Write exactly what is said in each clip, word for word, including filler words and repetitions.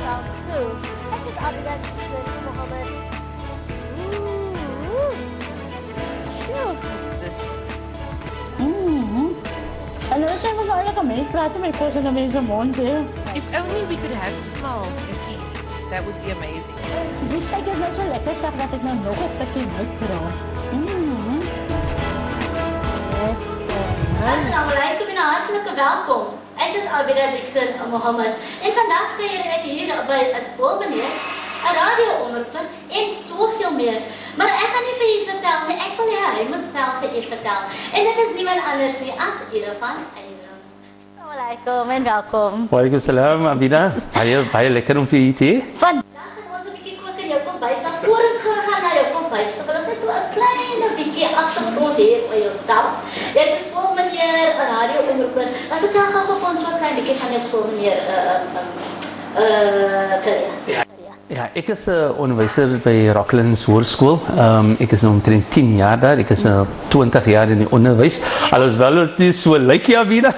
round two. Ek is Abida Mohammed. Ooh. Sure. This. Mm-hmm. En we zijn nog eigenlijk mee praten met kozen en mensen mond. If only we could have small cookie. That would be amazing. Die steak is net zo lekker, zeg dat ik nou nog een stukje uitdraai. Mm-hmm. Assalamu alaikum en hartelijk welkom. Ek is Abida Dixon Mohammed en vandag kuier ek hier by 'n skoolmeneer, 'n radioomroep en soveel meer. Maar ek gaan nie vir u vertel nie, ek wil hê hy moet self vir u vertel. En dit is niemand anders nie as Irfan Abrams. Assalamu alaikum en welkom. Walaikum salam Abida. Baie baie lekker om vir u te hê. Vandag gaan ons 'n bietjie kook in jou kombuis. Dan voor ons gaan na jou kombuis, dan wil ons net so 'n klein bietjie agtergrond hê oor jouself. Jy's 'n skoolmeneer, 'n radioomroeper. Wat vertel gou vir ons so 'n klein bietjie van jou skoolmeneer uh uh uh carrière. Ja. Ja, ek is 'n uh, onderwyser by Rocklands Hoërskool. Um, ek is nou omtrent tien jaar daar. Ek is nou twintig jaar in die onderwys. Alhoewel dit nie so lyk ja wieder.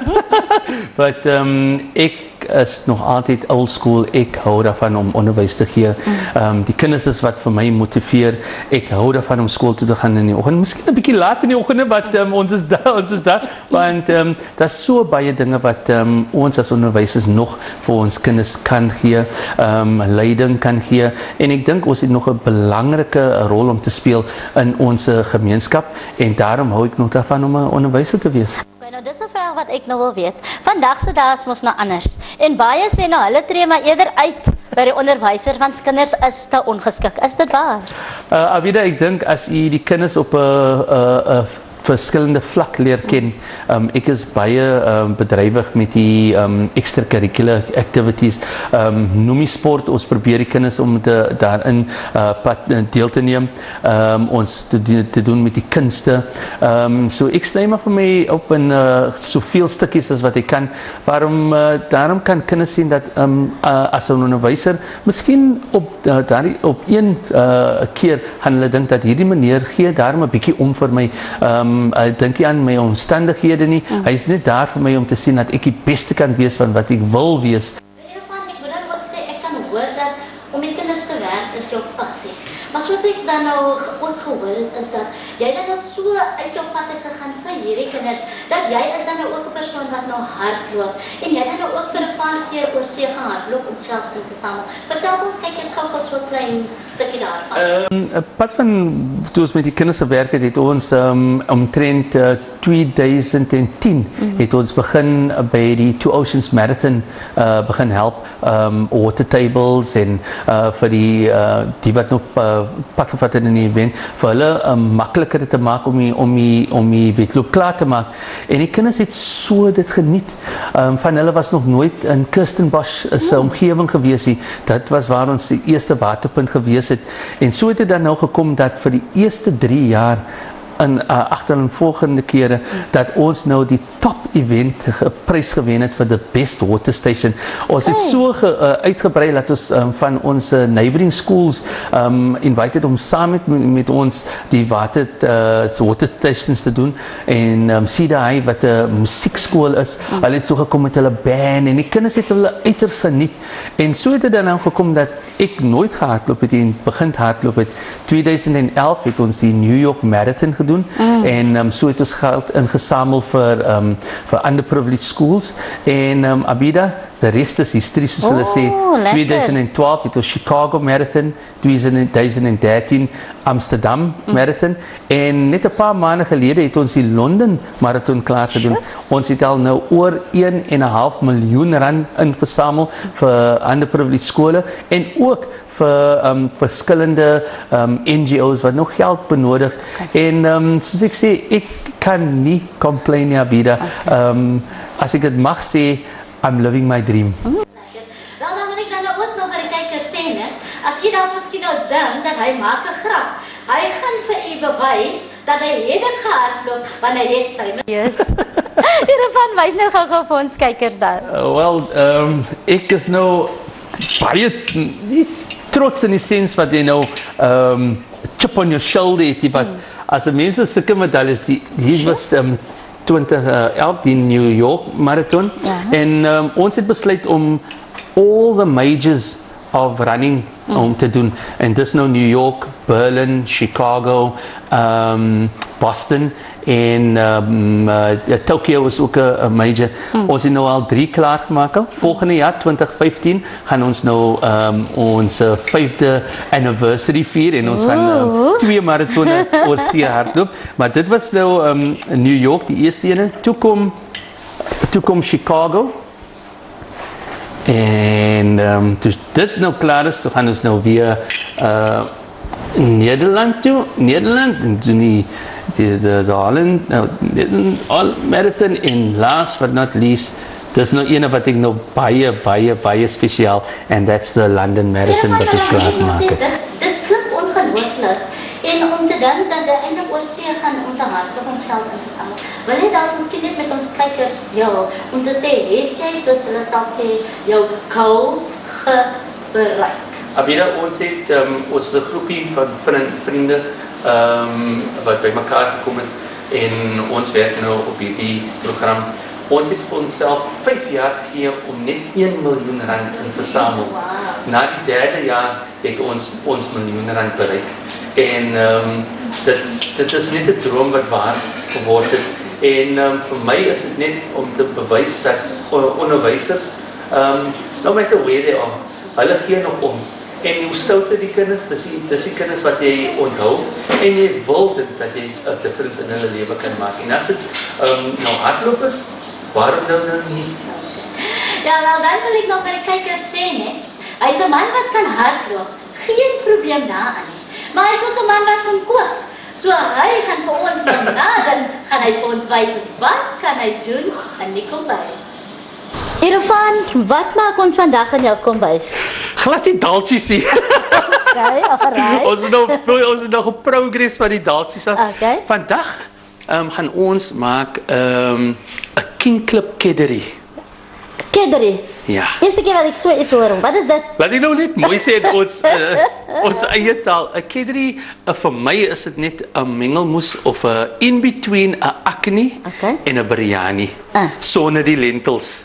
But um, ek is nog altyd old school. Ek hou daarvan om onderwys te gee. Um, die kinders is wat vir my motiveer. Ek hou daarvan om skool toe te gaan in die oggend. Miskien 'n bietjie laat in die oggende, wat um, ons is daar, ons is daar. Want um, daar's so baie dinge wat um, ons as onderwysers nog vir ons kinders kan gee. Um, leiding kan gee. En ek dink ons het nog 'n belangrike rol om te speel in ons gemeenskap. En daarom hou ek nog daarvan om 'n onderwyser te wees. Nou, dis 'n vraag wat ek nou wil weet. Vandag se dae is mos nou anders. En baie sê nou hulle tree maar eerder uit by die onderwyser want kinders is te ongeskik. Is dit waar? Uh, Abida, ek dink as u die kinders op 'n 'n 'n verskillende vlak leer ken. Um, ek is baie um, bedrywig met die um, extracurricular activities. Um, noem die sport, ons probeer die kinders om te, daarin uh, pat, deel te neem. Um, ons te, te doen met die kunste. Um, so ek sny maar vir my op in uh, soveel stukkies as wat ek kan. Waarom, uh, daarom kan kinders sien dat um, uh, as 'n onderwyser, miskien op, uh, daar, op een uh, keer gaan hulle dink dat hierdie meneer gee daarom 'n bietjie om vir my. Um, Um, ek dink nie aan my omstandighede nie. Mm. Hy is net daar vir my om te sien dat ek die beste kan wees van wat ek wil wees. Irfan, ek moet dan ook sê, ek kan hoor dat om met kinders te werk is jou passie. Maar soos ek dan nou ook gehoor het, is dat jy dan nou so uit jou pad het gegaan vir hierdie kinders, dat jy is dan nou ook 'n persoon wat nou hardloop. En jy dan nou ook vir 'n paar keer oor see gehardloop om geld in te samel. Vertel ons, kyk eens gou vir so 'n klein stukkie daarvan. Um, 'n pad van toe ons met die kinders gewerk het, het ons um, omtrent uh, tweeduisend tien mm-hmm. het ons begin by die Two Oceans Marathon uh, begin help. Um, water tables en uh, vir die uh, die wat nog uh, pad gevat het in die event, vir hulle um, makliker te maak om die, om die, om die wedloop klaar te maak. En die kinders het so dit geniet. Um, van hulle was nog nooit in Kirstenbosch se mm. omgewing gewees nie. Dit was waar ons die eerste waterpunt gewees het. En so het dit dan nou gekom dat vir die eerste drie jaar in uh, agtereenvolgende kere dat ons nou die top event prys gewen het vir the best water station. Ons het so ge, uh, uitgebrei dat ons um, van ons uh, neighboring schools um, invited om saam met, met ons die water, uh, water stations te doen. En um, Cedar High wat 'n uh, musiekskool is, mm. hulle het toe gekom met hulle band en die kinders het hulle uiters geniet. En so het dit dan nou gekom dat ek nooit gehardloop het en begin hardloop het. tweeduisend elf het ons die New York Marathon gedoen. Mm. En um, so het ons geld ingesamel vir um, vir underprivileged schools en um, Abida, de rest is historie soos hulle sê. tweeduisend twaalf het ons Chicago Marathon, tweeduisend dertien Amsterdam mm. Marathon en net 'n paar maande gelede het ons die Londen Marathon klaar gedoen. Sure. Ons het al nou oor een en 'n half miljoen rand ingesamel vir underprivileged skole en ook vir um, verskillende um, N G O's wat nog geld benodig. Okay. En um, soos ek sê, ek kan nie complain nie, Abida. Okay. Um, as ek dit mag sê, I'm living my dream. Mm. Wel, dan moet ek dan ook nog vir die kykers sê, né? As jy dan miskien nou dink dat hy maak 'n grap, hy gaan vir u bewys dat hy het dit gehardloop wanneer hy het sy Yes. Hiervan wys nou gou-gou vir ons kykers daar. Uh, Wel, um, ek is nou baie nie trots in die sens wat jy nou um, chip on your shoulder het, wat mm. as 'n mens sulke medaljes, die hier was um, twintig elf die New York Marathon. Ja. En um, ons het besluit om all the majors of running mm. om te doen. En dis nou New York, Berlin, Chicago, um, Boston en um, uh, Tokyo is ook een major. Mm. Ons het nou al drie klaar gemaakt. Volgende jaar, twintig vyftien, gaan ons nou um, ons uh, vijfde anniversary vier en ons Ooh. gaan um, twee marathone oor see hardloop. Maar dit was nou um, New York, die eerste ene. Toe kom, toe kom Chicago. En um, toen dit nou klaar is, toen gaan we nou weer uh, Nederland toe. Nederland, en toen die, die, de, de Holland, nou, all marathon. En last but not least, dat is nou ene wat ik nou baie, baie, baie speciaal. En that's the London Marathon wat ik klaar maak. Dit, dit klinkt ongelooflijk. En om te denken dat de eindelijk oor see gaan om te hardloop om geld in te samelen. Wil jy dat miskien net met ons kijkers deel om te sê, het jy, soos hulle sal sê, jou goal bereik? Abida, ons het um, ons is 'n groepie van vriende um, wat by mekaar gekom het en ons werk nou op hierdie program. Ons het vir onsself vyf jaar gegee om net een miljoen rand in te samel. Wow. Na die derde jaar het ons ons miljoen rand bereik. En um, dit, dit is net 'n droom wat waar geword het. En um, vir my is dit net om te bewys dat onderwysers, um, no matter where they are, hulle gee nog om. En hoe stouter die kinders, dis die, dis die kinders wat jy onthou. En jy wil dit, dat jy 'n difference in hulle lewe kan maak. En as dit um, nou hardloop is, waarom nou nou nie? Ja, wel dan wil ek nog by die kijkers sê, nee. Hy is 'n man wat kan hardloop, geen probleem daaraan nie. Maar hy is ook 'n man wat kan kook. So hy gaan vir ons nou nader, gaan hy vir ons wys wat kan hy doen in die kombuis. Irfan, wat maak ons vandag in jou kombuis? Glad die daltjies hier. Okay, alright. ons is nou ons is nog op progress van die daltjies af. Okay. Vandag um, gaan ons maak 'n um, king clip keddery. Keddery? Ja. Eerste keer wat ek so iets hoor. Wat is dit? Wat ek nou net mooi sê in ons uh, ons eie taal. 'n Keddery uh, vir my is dit net 'n mengelmoes of 'n in between 'n akni okay. en 'n biryani. Ah. Sonder die lentils.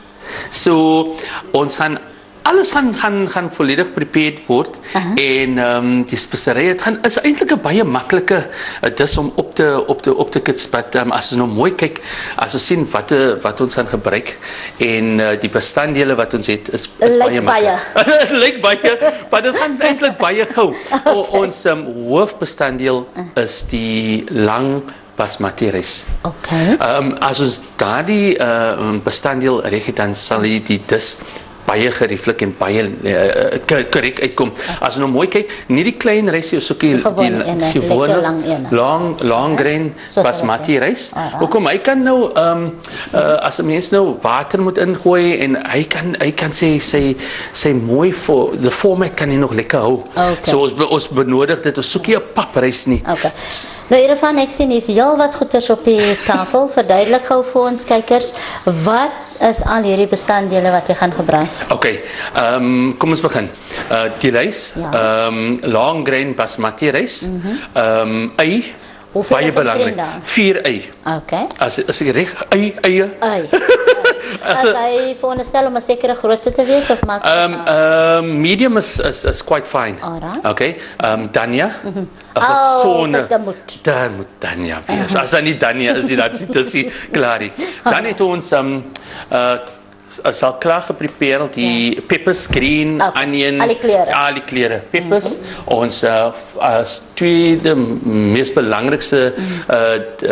So ons gaan alles gaan gaan gaan volledig prepared word uh -huh. en um, die speserye het gaan is eintlik 'n baie maklike uh, dis om op te op te op te kits, but um, as ons nou mooi kyk, as ons sien wat uh, wat ons gaan gebruik en uh, die bestanddele wat ons het is, is like baie maklik. Dit lyk baie, maar dit gaan eintlik baie gou. Okay. O, ons um, hoofbestanddeel uh. is die lang basmati rys. Okay. Um, as ons daardie uh, bestanddeel reg het, dan sal jy die dis baie gerieflik en baie korrek uh, uitkom. Okay. As jy nou mooi kyk, nie die klein rysie, so die gewone long long grain so basmati rys. Hoekom hy kan nou um, uh, as 'n mens nou water moet ingooi en hy kan hy kan sê sy sy mooi for the format kan hy nog lekker hou. Okay. So ons ons benodig dit, ons soek nie 'n paprys nie. Okay. Nou hiervan ek sien is heel wat goeders op die tafel. Verduidelik gou vir ons kykers wat is al hierdie bestanddele wat jy gaan gebruik? Okay, um, kom ons begin. Uh, die rys, ja. um, long grain basmati rys, mm -hmm. um, ei, hoeveel baie belangrik, vier ei. Okay. As, as ek reg, ei, eie. Ei. As hy veronderstel om 'n sekere grootte te wees of maak um, um, medium is, is, is quite fine. Alright. Okay, um, dania. Mm -hmm. Oh, sonne. Dit moet. Daar moet dania wees. Uh -huh. As hy nie dania is, dan is dit klaar nie. Dan het ons um, uh, is al klaar geprepareerd die yeah. peppers, green, okay. onion, al die kleure. Al die kleure. Peppers, mm -hmm. ons uh, as tweede mees belangrikste mm -hmm. uh,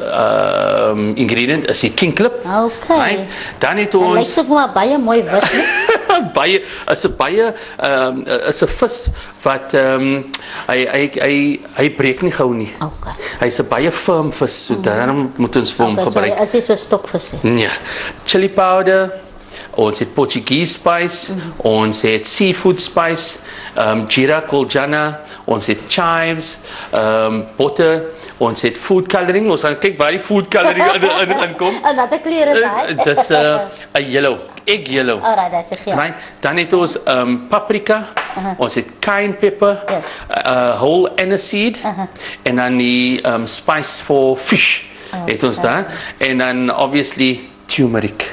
uh, um, ingredient is die king clip. Okay. Right? Dan het ons... Lyk so maar baie mooi wit. baie, is 'n baie, um, is 'n vis wat, um, hy, hy, hy, hy breek nie gou nie. Okay. Hy's 'n baie firm vis, so mm -hmm. daarom moet ons vir hom okay, gebruik. So, as jy so stokvis het. Ja. Chili powder, ons het Portuguese spice, mm -hmm. ons het seafood spice, um, jeera koljana, ons het chives, um, butter, ons het food coloring. Ons gaan kyk waar die food coloring in in kom. En watter kleure is daai? Dit's 'n uh, 'n yellow, egg yellow. Alright, that's a geel. Right? Dan het ons um, paprika, uh -huh. ons het cayenne pepper, yes. uh, whole aniseed, uh -huh. en dan die um, spice for fish. Oh, het ons daar. En dan obviously turmeric.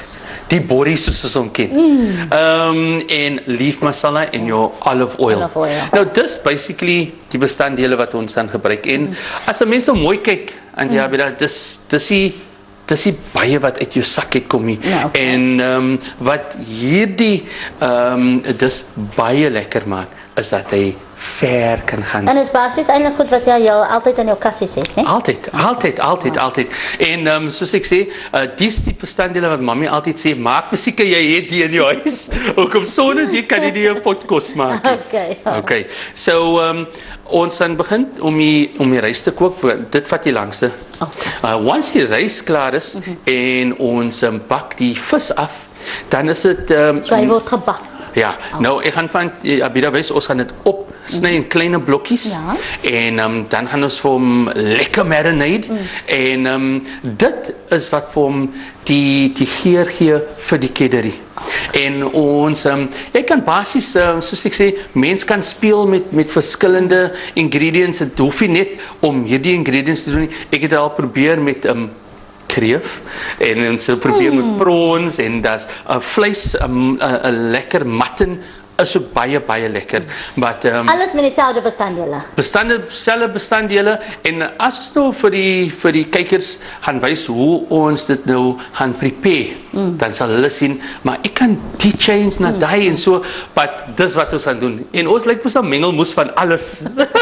die body soos ons hom ken. Mm. Um, en leaf masala en jou olive oil. Olive oil. Nou dis basically die bestanddele wat ons dan gebruik. En mm. as 'n mens nou mooi kyk, en ja, mm. dis dis die dis die baie wat uit jou sak uit kom nie. Ja, okay. En um, wat hierdie um, dis baie lekker maak is dat hy ver kan gaan. En is basies eintlik goed wat jy jou altyd in jou kassies het, né? Altyd, altyd, altyd, altyd. En um, soos ek sê, uh, dis die bestanddele wat mami altyd sê, maak seker jy het die in jou huis. Ook om sonder die kan jy nie 'n pot kos maak nie. Okay. Okay. So um, ons dan begin om die om die rys te kook. Dit vat die langste. Okay. Uh, once die rys klaar is mm-hmm. en ons um, bak die vis af, dan is dit um, so hy word gebak. Ja, oh. nou ek gaan van Abida wys, ons gaan dit opsny in kleine blokkies ja. en um, dan gaan ons vir hom lekker marinade mm. en um, dit is wat vir hom die die geur gee vir die keddery. Okay. En ons um, jy kan basies um, soos ek sê, mens kan speel met met verskillende ingredients. Dit hoef nie net om hierdie ingredients te doen nie. Ek het al probeer met um, kreef en ons het probeer mm. met prawns en das 'n uh, vleis 'n um, uh, uh, lekker mutton is ook baie baie lekker. But um, alles met dieselfde bestanddele. Bestande selfe bestanddele en as ons nou vir die vir die kykers gaan wys hoe ons dit nou gaan prepare, mm. dan sal hulle sien, maar ek kan die change na mm. daai en so, but dis wat ons gaan doen. En ons lyk mos 'n mengelmoes van alles.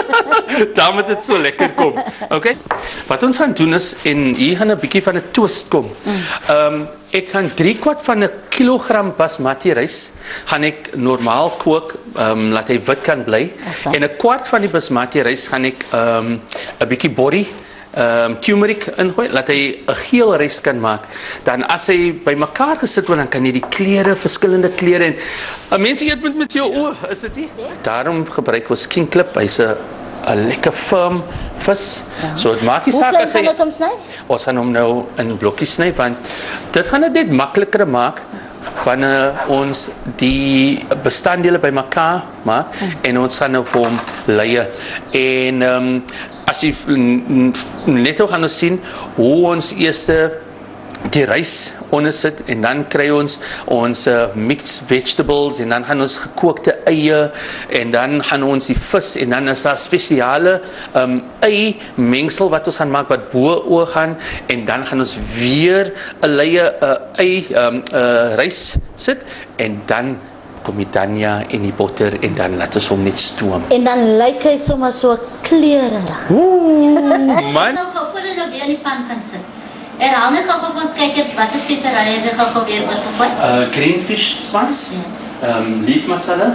Daarom dit so lekker kom. Okay? Wat ons gaan doen is en hier gaan 'n bietjie van 'n twist kom. Ehm um, ek gaan drie kwart van 'n kilogram basmati rys gaan ek normaal kook, ehm um, laat hy wit kan bly. Okay. En 'n kwart van die basmati rys gaan ek ehm um, 'n bietjie body ehm um, turmeric ingooi, laat hy 'n geel rys kan maak. Dan as hy bymekaar gesit word, dan kan jy die kleure, verskillende kleure en uh, mense eet met met jou oë, is dit nie? Ja. Daarom gebruik ons king clip, hy's 'n 'n lekker firm vis. Ja. So dit maak nie saak as hy Hoe klein gaan ons hom sny? Ons gaan hom nou in blokkies sny want dit gaan dit net makliker maak wanneer ons die bestanddele bymekaar maak hmm. en ons gaan nou vir hom leie. En ehm um, as jy net ook gaan ons sien hoe ons eerste die rys onder sit en dan kry ons ons uh, mixed vegetables en dan gaan ons gekookte eie en dan gaan ons die vis en dan is daar spesiale um, ei mengsel wat ons gaan maak wat bo oor gaan en dan gaan ons weer 'n leie uh, ei um, uh, rys sit en dan kom die tanja en die botter en dan laat ons hom net stoom. En dan lyk hy sommer so kleurerig. Ooh, man. Nou gou voordat jy weer in die pan gaan sit. Herhaal net gou vir ons kykers wat se speserye jy gou weer oorgegooi. Uh green fish spice, um leaf masala,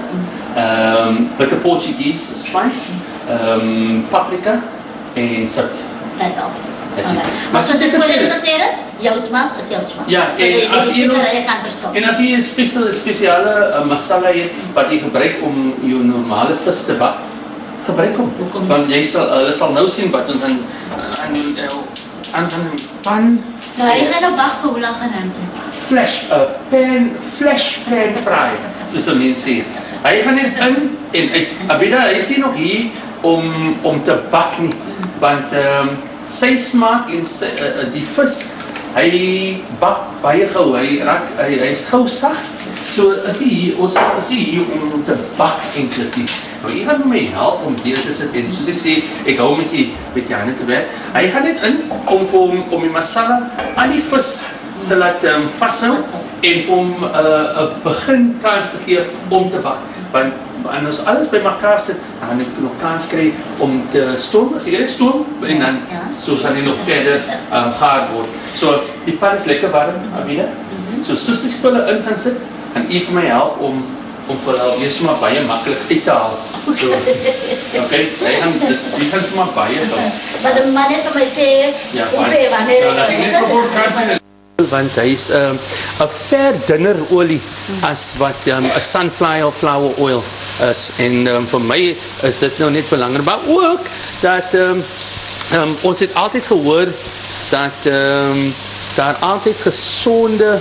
um bitter Portuguese spice, um paprika en sout. That's all. That's it. Okay. Maar soos ek voorheen gesê het, jou smaak is jou smaak. Ja, so en as jy kan verskil. En as jy 'n spesiale spesiale uh, masala het wat jy gebruik om jou normale vis te bak, gebruik hom. Want jy sal hulle sal nou sien wat ons aan aan doen aan aan pan. Nou, hy gaan nou bak vir hoe lank gaan hy? Flash, 'n uh, pan, flash pan fry. Soos mense sê. Hy gaan net in en uit. Abida, hy sien nog hier om om te bak nie, want ehm um, sy smaak en sy, uh, die vis, hy bak baie gou, hy raak hy hy's gou sag. So as hy hier ons as hy hier om te bak eintlik nie. Nou hy gaan my help om deur te sit en soos ek sê, ek hou met die met die hande te werk. Hy gaan net in om vir hom om die masala aan die vis te laat um, vashou en vir hom 'n uh, 'n begin kans te gee om te bak. Want en ons alles by mekaar sit, dan gaan ek nog kans kry om te stoom, as jy net stoom en dan so gaan hy nog verder um, gaar word. So die pan is lekker warm, Abida. Mm-hmm. So soos die spulle in gaan sit, en u vir my help om om vir hulle weer sommer baie maklik uit te haal. So, okay, hy gaan dit gaan sommer baie gou. Maar die man het vir my sê, ja, hoeveel wanneer nou, dat ek net vir kans want hy is 'n um, 'n ver dunner olie as wat 'n um, sunflower flower oil is en um, vir my is dit nou net belangrik, maar ook dat um, um, ons het altyd gehoor dat um, daar altyd gesonde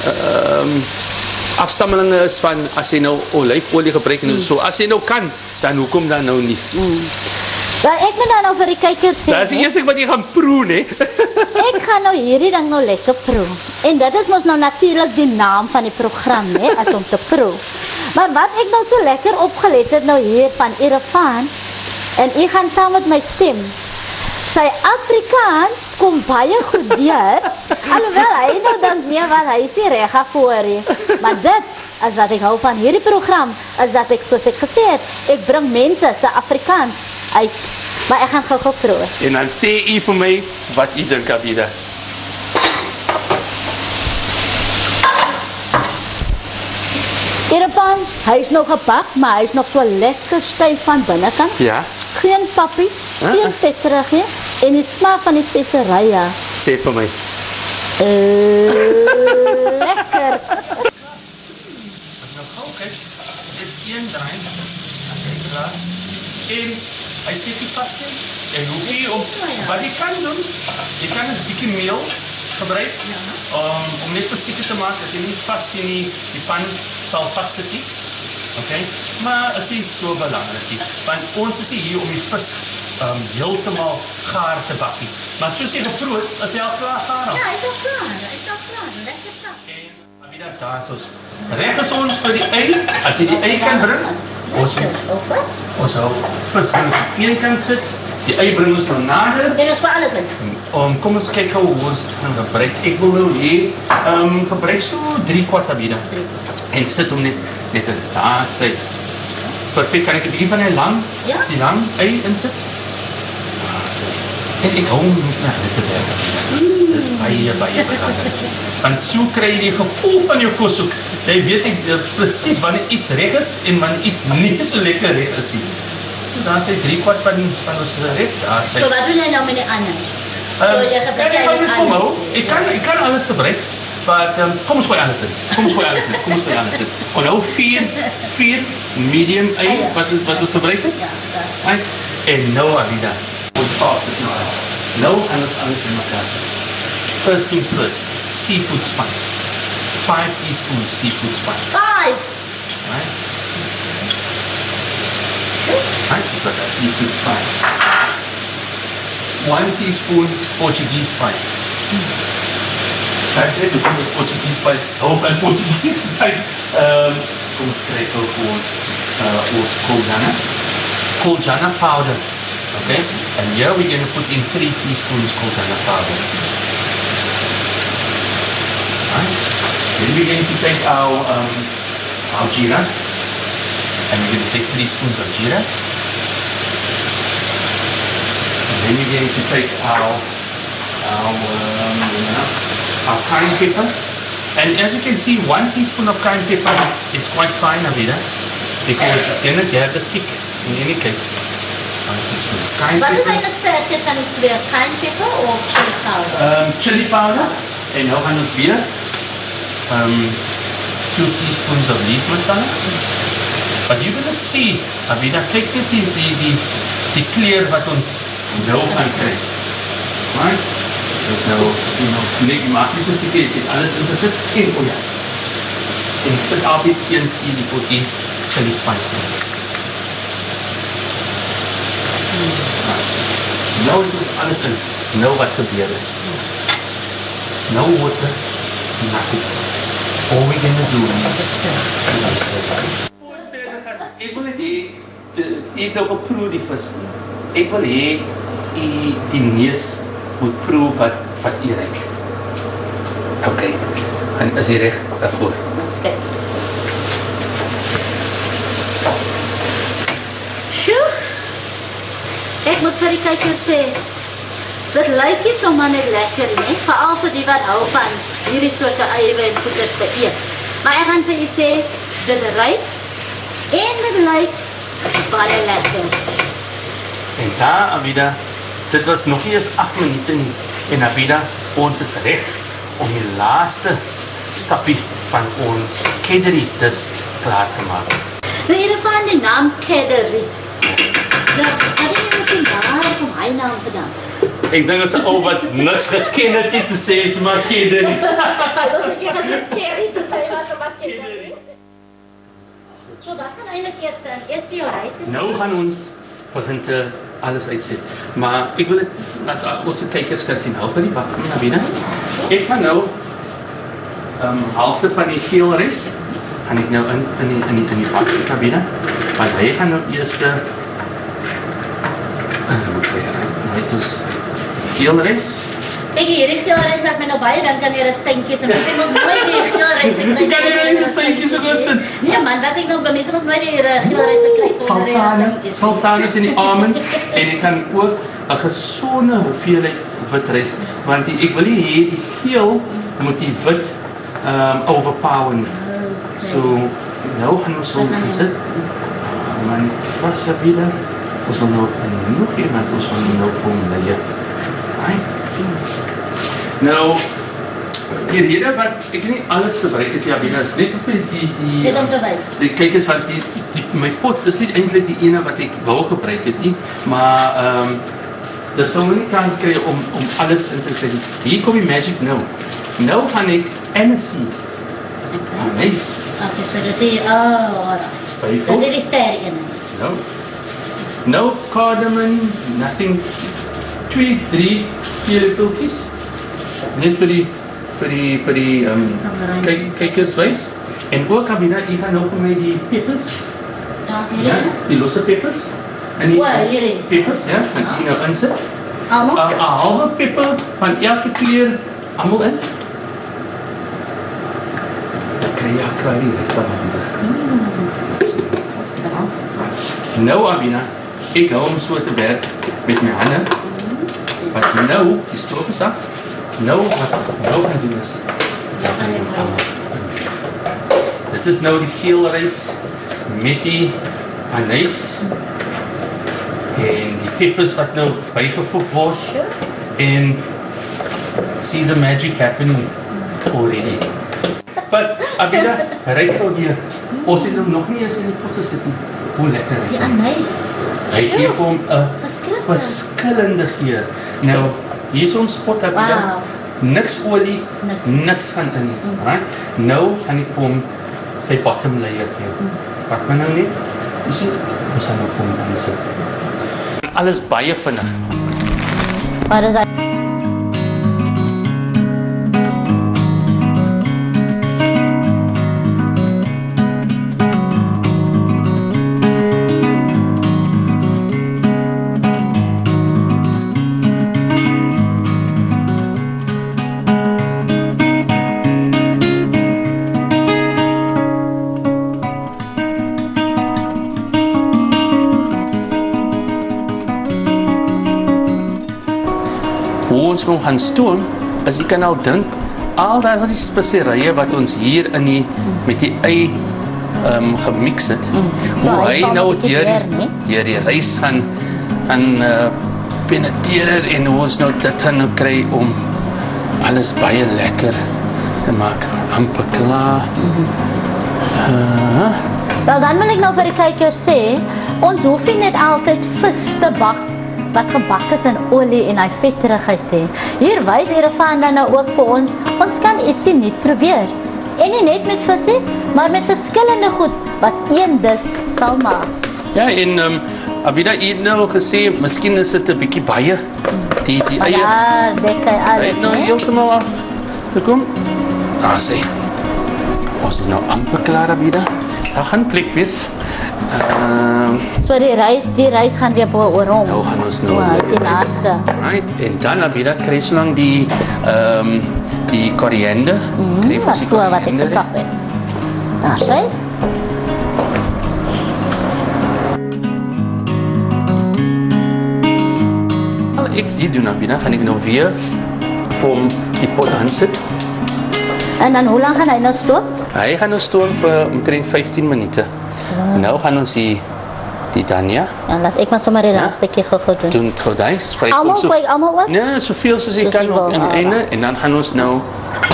um, afstammelinge is van as jy nou olyfolie gebruik en mm. so as jy nou kan, dan hoekom dan nou nie? Mm. Ja, ek moet dan nou vir die kykers sê. Dis die eerste wat jy gaan proe, hè? Ek gaan nou hierdie ding nou lekker proe. En dit is mos nou natuurlijk die naam van die program, hè, as om te proe. Maar wat ek nou so lekker opgelet het nou hier van Irfaan, en u gaan saam met my stem, sy Afrikaans kom baie goed deur, alhoewel hy nou dan meer wat hy sê reg voor he. Maar dit, as wat ek hou van hierdie program, is dat ek, soos ek gesê het, ek bring mense sy Afrikaans uit. Maar ek gaan gou-gou proe. En dan sê u vir my wat u dink, Abida. Irfaan, hy is nog gepak, maar hy is nog so lekker styf van binnekant. Ja. Geen pappie, geen vetterig, he, en die smaak van die speserye. Sê vir my. Uh, lekker. As nou gauw kyk, dit een draai, as hy draai, en hy steek die vast in, en hoef jy om, wat jy kan doen, jy kan een bietjie meel gebruik, um, om net verseker te maak, dat jy nie vast in die, die pan sal vastsit nie, okay? Maar is nie so belangrik nie, want ons is hier om die vis um, heeltemal gaar te bakkie. Maar soos jy geproe het, is hy al klaar gaar al. Ja, hy is al klaar, hy is al klaar, lekker sap. En, Abida, daar is ons. Reg is ons vir die ei, as jy die ei kan bring, ons ons hou vis kan ons op een kant sit, die ei bring ons nou nader. En ons vir alles in. Um, kom ons kyk hoe ons gaan gebruik. Ek wil nou hier um, gebruik so drie kwart Abida. En sit hom net, net in daar sy. Perfect, kan ek een bietjie van die lang, Ja. die lang ei insit? Daar sy. En ek hou hom net net te werk. Dit is baie, baie belangrijk. Want so kry jy die gevoel van jou kos ook. Jy weet ek uh, precies wanneer iets reg is en wanneer iets nie so lekker reg is. Daar sy drie kwart van, van ons reg. Daar sy. So wat doen jy nou met die ander? Um, So jy gebruik ek kan die dit kom hou. ander. Ek kan, ek kan alles gebruik. Maar um, kom ons gooi alles in. Kom ons gooi alles in. Kom ons gooi alles in. Kon nou vier, vier medium ei wat, wat ons gebruik het. Ja, ja. Right? En nou Abida. Ons pas het nou uit. Nou gaan ons alles in mekaar. First things first, seafood spice. Five teaspoons seafood spice. Five! Right? Right? We've got that seafood spice. One teaspoon Portuguese spice. That's it, we come with Portuguese spice. Oh, and Portuguese spice. Um, kom ons kry ook vir ons, uh, ons Koljana. Koljana powder. Okay? And here we're going to put in three teaspoons Koljana powder. Right? Then we're going to take our, um, our jeera. And we're going to take three spoons of jeera. And then we're going to take our, our, um, our cayenne pepper. And as you can see, one teaspoon of cayenne pepper is quite fine, Abida, because it's going to get the kick in any case. One teaspoon of cayenne Wat is pepper. eigenlijk sterker van die twee? Cayenne pepper of chili powder? Um, chili powder. En nou gaan ons weer um, two teaspoons of leaf masala. But you're going to see, Abida, kyk net die, die, die, die kleur wat ons nou gaan kry. Right? Dus nou, jy nou, nee, maak nie verseker, jy het alles ingesit en oh ja. En ek sit altyd een in die potjie chili spice in. Nou het ons alles in. Nou wat gebeur is. No water, nothing. All we're going to do is ek wil net hê, jy het nou geproe die vis. Ek wil hê, jy die neus moet proe wat, wat jy reik. Ok, en is jy reg daarvoor? Ons kyk. Sjoe! Ek moet vir die kijker sê, dit lyk nie sommer net lekker nie, veral vir die wat hou van hierdie soorte eiere en goeders te eet. Maar ek gaan vir jy sê, dit ruik en dit lyk baie lekker. En daar, Abida, dit was nog nie eens acht minute nie. En Abida, ons is reg om die laaste stapie van ons kederi dis klaar te maak. Nou hiervan die naam kederi. Nou, wat het jy misschien daar om hy naam gedaan? Ek dink as 'n ou wat niks geken het nie te sê is maar kederi. Dat ek jy gesê kederi te sê was maar kederi. So wat gaan eintlik eers dan? Eers die rys. Nou gaan ons begin te alles uitset. Maar ek wil dit laat ons se kykers kan sien. Hou vir die bak, Nabina. Ek gaan nou um, halfte van die geelrys gaan ek nou in in die in die in die bakse kabine. Want hy gaan nou eers uh, net ons geelrys. Ek hierdie geelrys dat my nou baie dink aan die resentjies en mense ons nooit die geelrys gekry. Kan jy nou nie die resentjies so goed sit? Nee man, wat ek nog by mense ons nooit die geelrys gekry sonder die resentjies. Sultanas in die almonds en ek kan ook 'n gesonde hoeveelheid wit rys want die, ek wil nie hê die geel moet die wit um, overpower nie. So nou gaan ons so sit. Maar net vas wieder. Ons wil nou genoeg hê want ons wil nou vir hom lê. Right? Nou, die rede wat ek nie alles gebruik het, ja, is net op die die Net om te wys. Die kyk eens wat die, die my pot is nie eintlik die ene wat ek wou gebruik het nie, maar ehm um, daar sou nie kans kry om om alles in te sit. Hier kom die magic nou. Nou gaan ek aniseed. Okay. Nice. Okay, so dit is oh, Spykel. dis die ster in. No. No cardamom, nothing. Twee, drie, vier toekies. Net vir die vir die vir die ehm um, kyk kykers wys. En ook heb je dat hier gaan over met die peppers. Ja, hier. Ja, die losse peppers. En die Waar, hierin? peppers, ja, wat hier nou in zit. Allemaal? Een halve pepper van elke kleur allemaal in. Kijk, ja, kijk hier, dat mm. Nou, Abina, ik hou hem zo te werk met mijn handen. Wat nou, die stroop is af. Nou, wat nou gaan doen is. Dit is nou die geel rys met die anys en die peppers wat nou bygevoeg word. En see the magic happening already. But Abida, ryk al weer. Ons het hom nog nie eens in die pot gesit nie. Hoe lekker is Die dit? anys. Hy gee vir hom 'n Verskriklik. verskillende geur. Nou, hier is ons pot Abida. Wow. Niks olie, Niks. niks gaan in nie. Mm. Right? Nou gaan ek vir hom sy bottom layer gee. Mm. Pak my nou net. Jy sien, ons gaan nou vir hom aansit. Alles baie vinnig. Wat is hy? Hoe ons nou gaan stoom, is jy kan al dink, al die speserye wat ons hier in die, met die ei um, gemix het, mm. So hoe hy hy sal nou bietjie deur weer, die, nie? deur die rys gaan, gaan uh, penetreer en hoe ons nou dit gaan nou kry om alles baie lekker te maak, amper klaar. Mm-hmm. uh, Wel, dan wil ek nou vir die kykers sê, ons hoef nie net altyd vis te bak wat gebak is in olie en hy vetterigheid hê. Hier wys Erefan dan nou ook vir ons, ons kan ietsie nuut probeer. En nie net met vis nie, maar met verskillende goed wat een dis sal maak. Ja, en um, Abida het nou gesê, miskien is dit 'n bietjie baie, die, die Maar eie. daar dek hy Hy alles, het nou nee? heeltemal af. Kom. Daar sê. Ons is nou amper klaar, Abida. Daar gaan plek wees. Ehm, So die reis, die reis gaan weer bo oor hom. nou gaan ons nou. O, hy is die naaste. Right. En dan Abida kry ons lang die ehm um, die koriander. Mm, Kry ons wat die voor wat ek koriander. gekap het. Daar sê. Al ek dit doen Abida, gaan ek nou weer vir hom die pot aansit. En dan hoe lang gaan hy nou stoop? Hy gaan nou stoom vir omtrent vyftien minute. Wow. Nou gaan ons die die Dania Dan laat ek maar sommer die Ja. laaste keer gou doen. doen gordyn. Spyk Almal ons so. gooi almal ook? Nee, soveel soos jy Soos kan jy op wil, in ah, einde right. en dan gaan ons nou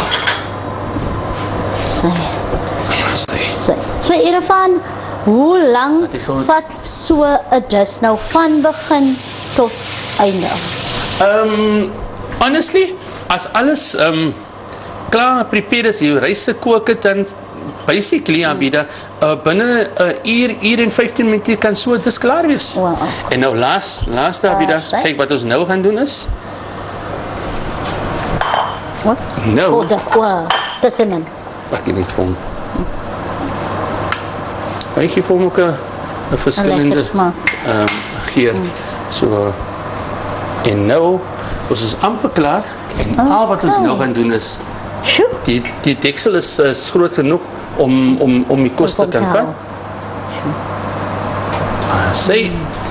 Sê. sê. So, so Erefan, hoe lang Wat ek goed- vat so 'n dis nou van begin tot einde? Um honestly, as alles um klaar prepared is, jy rys se kook het dan basically Abida uh, binne 'n uur, uur en vyftien minute kan so dis klaar wees. Wow. En nou laas, laaste Abida, sê. kyk wat ons nou gaan doen is. Wat? Nou O, dat, wow, tussenin. pakkie net vir hom. Hy gee vir hom ook 'n verskillende lekker smaak. um, geur. Mm. So, en nou, ons is amper klaar. En Oh, al wat ons oh. nou gaan doen is, Sjoe. die, die deksel is, is groot genoeg om, om, om die kos te Om te kan hou. vat. Ah, sê.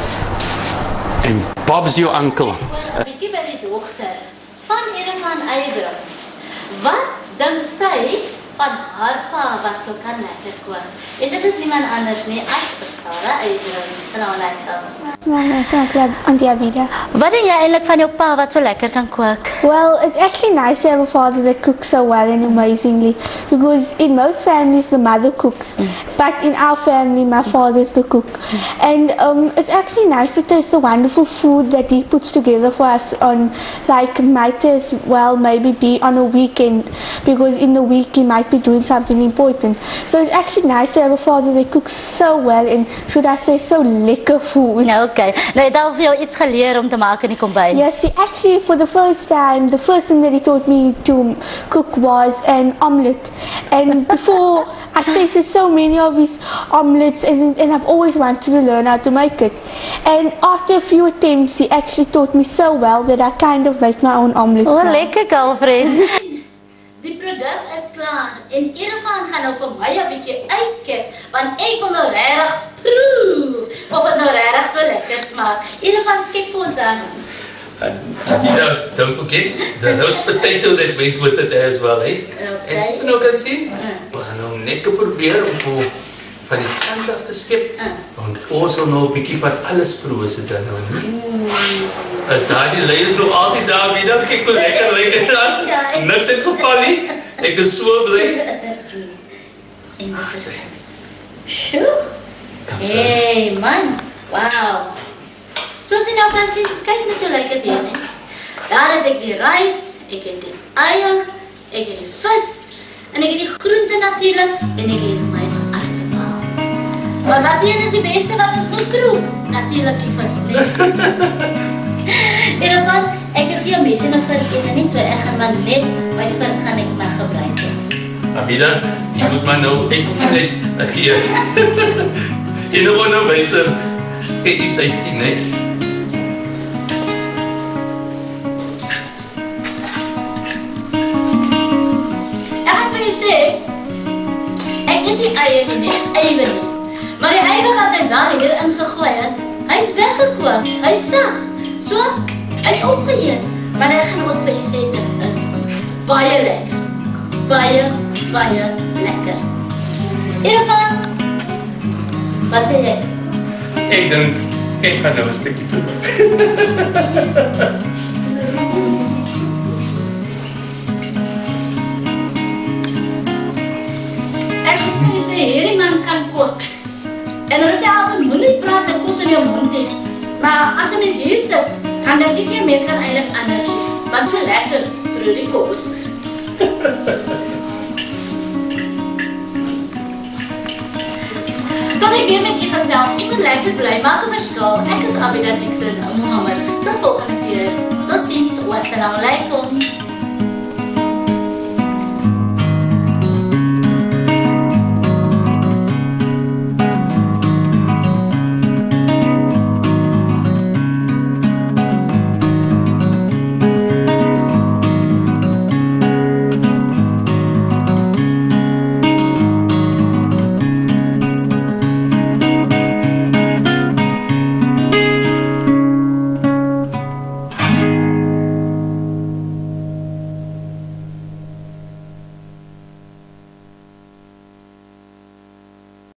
En Bob's your uncle. Bietjie by die dogter van Erevan Eyebrows. Wat dink sy van haar pa wat so kan lekker kook? En dit is niemand anders nie as Sarah Eyebrows. Salaam alaikum. No, no, don't have Auntie Abida. Wat denk jij eigenlijk van jouw pa wat zo lekker kan koken? Well, it's actually nice to have a father that cooks so well and amazingly, because in most families the mother cooks, mm. but in our family my father is the cook. Mm. And um, it's actually nice to taste the wonderful food that he puts together for us on, like might as well maybe be on a weekend, because in the week he might be doing something important. So it's actually nice to have a father that cooks so well and, should I say, so lekker food. Nou, oké. Okay. Nou, het al vir jou iets geleerd om te maken in die kombuis? Yes, he actually, for the first time, the first thing that he taught me to cook was an omelette. And before, I tasted so many of his omelettes, and, and I've always wanted to learn how to make it. And after a few attempts, he actually taught me so well that I kind of make my own omelettes Oh, now. lekker, girlfriend. Die produk is klaar en Erevan gaan nou vir my 'n bietjie uitskep want ek wil nou regtig proe of dit nou regtig so lekker smaak. Erevan skep vir ons aan. And you know, don't forget the roast potato that went with it as well, eh? Okay. En soos jy nou kan sien, we gaan nou net probeer om voor van die kant af te skep. Want ons wil nou 'n bietjie van alles proe as dit dan nou nie. As daar die leiers nog altyd daar weer, kyk hoe lekker lekker as. Niks het geval nie. Ek is so bly. En dit is dit. Sjoe. Hey man, wow. Soos jy nou kan sien, kyk net hoe lekker dit is. Daar het ek die rys, ek het die eier, ek het die vis, en ek het die groente natuurlik, en ek het my aardappel. Maar wat hier is die beste wat ons moet proe? Natuurlik die vis, nee. Hiervan, ek is hier mense nou vir ek nie so ek gaan maar net my vink gaan ek maar gebruik. Abida, jy moet maar nou ek net gee. Jy nou nou wyser. Kyk iets uit tien, hè. Ek het die eier nie, eier nie. Maar die eier wat hy wel hier ingegooi het, hy is weggekook, hy is sag. So, hy is opgeëet. Maar hy gaan ook vir jy sê, dit is baie lekker. Baie, baie lekker. Hiervan, wat sê jy? Ek dink, ek gaan nou 'n stukkie proe. Ek moet vir jy sê, hierdie man kan kook. En hulle sê altyd, moet nie praat met kos in jou mond hê. Maar as 'n mens hier sit, dan dink ek nie mens kan eintlik anders nie. Want so lekker proe die kos. Kan ek weer met jy gesels? Ek moet lekker bly, maak 'n verskil. Ek is Abida Dixon Mohammed. Tot volgende keer. Tot ziens. Wassalamu alaikum.